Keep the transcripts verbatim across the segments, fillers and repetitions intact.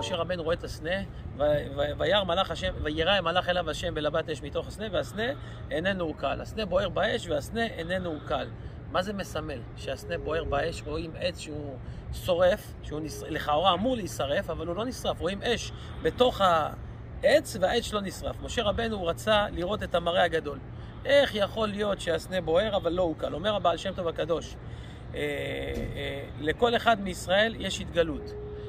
משה רבנו רואה את הסנה, וירא מלאך השם, וירא מלאך אליו השם בלבת אש מתוך הסנה, והסנה איננו עוקל. הסנה בוער באש והסנה איננו עוקל. מה זה מסמל? שהסנה בוער באש, רואים עץ שהוא שורף, שהוא לכאורה אמור להישרף, אבל הוא לא נשרף. רואים אש בתוך העץ והעץ לא נשרף. משה רבנו רצה לראות את המראה הגדול. איך יכול להיות שהסנה בוער אבל לא עוקל? אומר הבעל שם טוב הקדוש, אה, אה, לכל אחד מישראל יש התגלות.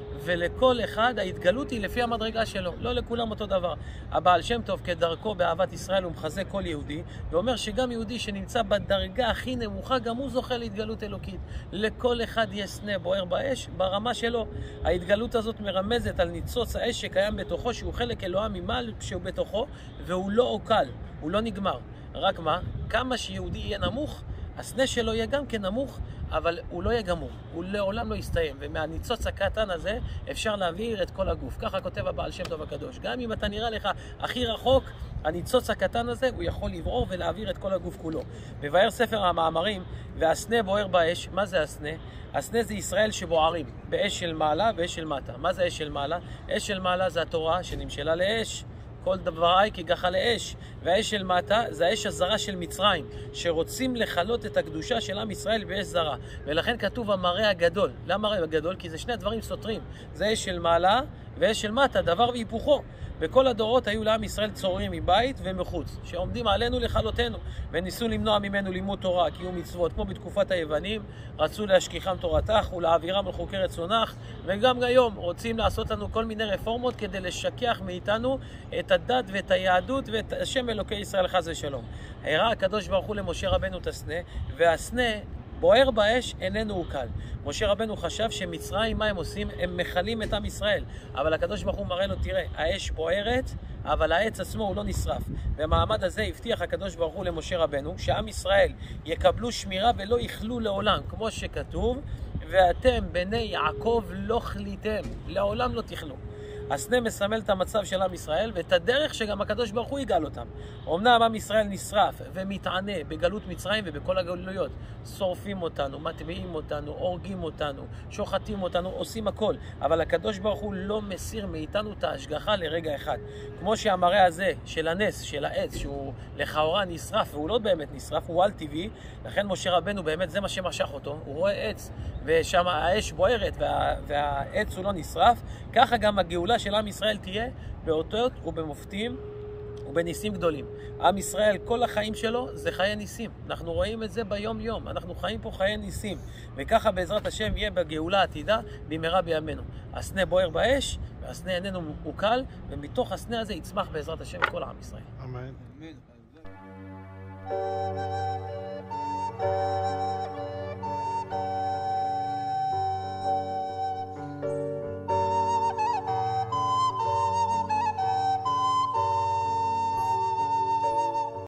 ולכל אחד ההתגלות היא לפי המדרגה שלו, לא לכולם אותו דבר. הבעל שם טוב כדרכו באהבת ישראל הוא מחזק כל יהודי, ואומר שגם יהודי שנמצא בדרגה הכי נמוכה, גם הוא זוכה להתגלות אלוקית. לכל אחד יש סנה בוער באש ברמה שלו. ההתגלות הזאת מרמזת על ניצוץ האש שקיים בתוכו, שהוא חלק אלוהה ממעל שהוא בתוכו, והוא לא עוקל, הוא לא נגמר. רק מה? כמה שיהודי יהיה נמוך, הסנה שלו יהיה גם כן נמוך, אבל הוא לא יהיה גמור, הוא לעולם לא יסתיים, ומהניצוץ הקטן הזה אפשר להעביר את כל הגוף. ככה כותב הבעל שם טוב הקדוש. גם אם אתה נראה לך הכי רחוק, הניצוץ הקטן הזה הוא יכול לברור ולהעביר את כל הגוף כולו. מבאר ספר המאמרים, והסנה בוער באש. מה זה הסנה? הסנה זה ישראל שבוערים, באש של מעלה ואש של מטה. מה זה אש של מעלה? אש של מעלה זה התורה שנמשלה לאש. כל דבריי כגחה לאש, והאש של מטה זה האש הזרה של מצרים, שרוצים לחלות את הקדושה של עם ישראל באש זרה. ולכן כתוב המראה הגדול. למה המראה הגדול? כי זה שני דברים סותרים. זה אש של מעלה ואש של מטה, דבר והיפוכו. בכל הדורות היו לעם ישראל צוררים מבית ומחוץ, שעומדים עלינו לכלותנו, וניסו למנוע ממנו לימוד תורה, קיום מצוות, כמו בתקופת היוונים, רצו להשכיחם תורתך ולהעבירם על חוקי רצונך, וגם היום רוצים לעשות לנו כל מיני רפורמות כדי לשכח מאיתנו את הדת ואת היהדות ואת השם אלוקי ישראל חס ושלום. הראה הקדוש ברוך הוא למשה רבנו את הסנה, והסנה בוער באש איננו עוקל. משה רבנו חשב שמצרים, מה הם עושים? הם מחלים את עם ישראל. אבל הקדוש ברוך הוא מראה לו, תראה, האש בוערת, אבל העץ עצמו הוא לא נשרף. במעמד הזה הבטיח הקדוש ברוך הוא למשה רבנו, שעם ישראל יקבלו שמירה ולא יכלו לעולם, כמו שכתוב, ואתם בני יעקב לא חליתם, לעולם לא תכלו. הסנה מסמל את המצב של עם ישראל ואת הדרך שגם הקדוש ברוך הוא יגאל אותם. אמנם עם ישראל נשרף ומתענה בגלות מצרים ובכל הגלויות. שורפים אותנו, מטביעים אותנו, הורגים אותנו, שוחטים אותנו, עושים הכל. אבל הקדוש ברוך הוא לא מסיר מאיתנו את ההשגחה לרגע אחד. כמו שהמראה הזה של הנס, של העץ, שהוא לכאורה נשרף והוא לא באמת נשרף, הוא על טבעי. לכן משה רבנו באמת זה מה שמשך אותו. הוא רואה עץ ושם האש בוערת וה, והעץ הוא לא נשרף. ככה גם הגאולה של עם ישראל תהיה באותות ובמופתים ובניסים גדולים. עם ישראל, כל החיים שלו זה חיי ניסים. אנחנו רואים את זה ביום יום. אנחנו חיים פה חיי ניסים. וככה בעזרת השם יהיה בגאולה עתידה במהרה בימינו. הסנה בוער באש, והסנה איננו עוקל, ומתוך הסנה הזה יצמח בעזרת השם כל עם ישראל. אמן. אמן.